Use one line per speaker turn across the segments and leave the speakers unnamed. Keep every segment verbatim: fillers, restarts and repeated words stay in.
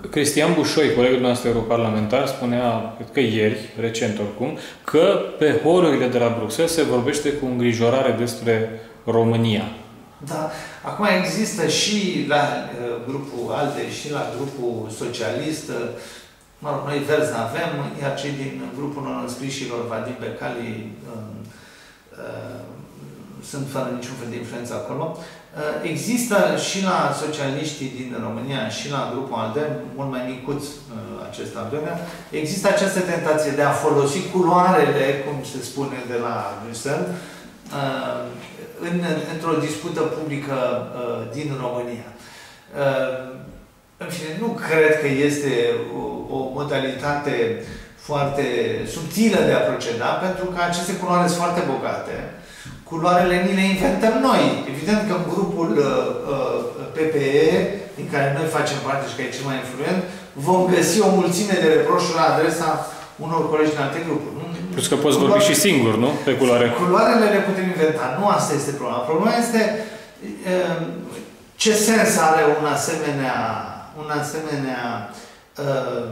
Cristian Bușoi, colegul nostru europarlamentar, spunea, cred că ieri, recent oricum, că pe holurile de la Bruxelles se vorbește cu îngrijorare despre România.
Da. Acum există și la uh, grupul ALDE și la grupul socialist, uh, mă rog, noi verzi avem, iar cei din grupul non-înscrișilor, Vadim Becali, uh, uh, sunt fără niciun fel de influență acolo. Uh, există și la socialiștii din România și la grupul ALDE, mult mai micuț uh, acest al doilea, există această tentație de a folosi culoarele, cum se spune de la Bruxelles, uh, în, într-o dispută publică uh, din România. Uh, în fine, nu cred că este o, o modalitate foarte subtilă de a proceda, pentru că aceste culoare sunt foarte bogate. Culoarele ni le inventăm noi. Evident că în grupul uh, P P E, din care noi facem parte și care e cel mai influent, vom găsi o mulțime de reproșuri la adresa unor colegi din alte grupuri.
Plus că poți vorbi și singur, nu? Pe culoare.
Culoarele le putem inventa. Nu asta este problema. Problema este uh, ce sens are un asemenea, un asemenea uh,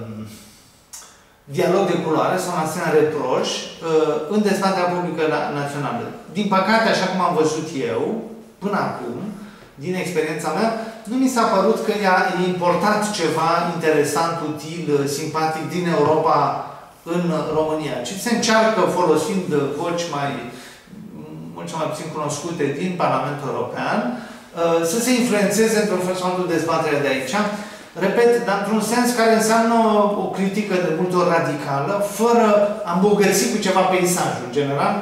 dialog de culoare sau un asemenea reproș uh, în dezbaterea publică națională. Din păcate, așa cum am văzut eu, până acum, din experiența mea, nu mi s-a părut că e importat ceva interesant, util, simpatic din Europa în România, ci se încearcă, folosind voci mai, mult mai puțin cunoscute din Parlamentul European, să se influențeze într-un fel sau altul dezbaterea de aici. Repet, dar într-un sens care înseamnă o critică de multe ori radicală, fără a îmbogăți cu ceva peisajul. În general,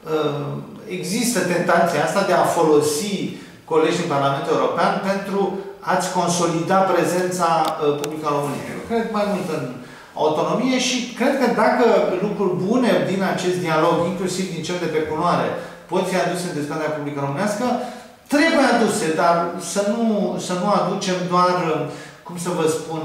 există tentația asta de a folosi colegi din Parlamentul European pentru a-ți consolida prezența publică a României. Eu cred mai mult în autonomie și cred că dacă lucruri bune din acest dialog, inclusiv din cel de pe culoare, pot fi aduse în dezbaterea publică românească, trebuie aduse, dar să nu, să nu aducem doar, cum să vă spun,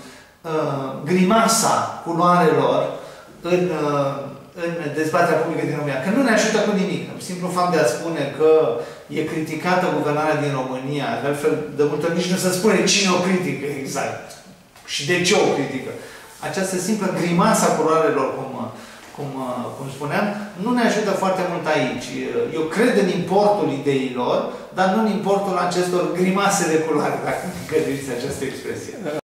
grimasa culoarelor în, în dezbaterea publică din România. Că nu ne ajută cu nimic. Simplu fapt de a spune că e criticată guvernarea din România, de altfel, de multe ori nici nu se spune cine o critică exact și de ce o critică. Această simplă grimasă a culoarelor, cum, cum, cum spuneam, nu ne ajută foarte mult aici. Eu cred în importul ideilor, dar nu în importul acestor grimase de culoare, dacă îmi îngăduiți această expresie.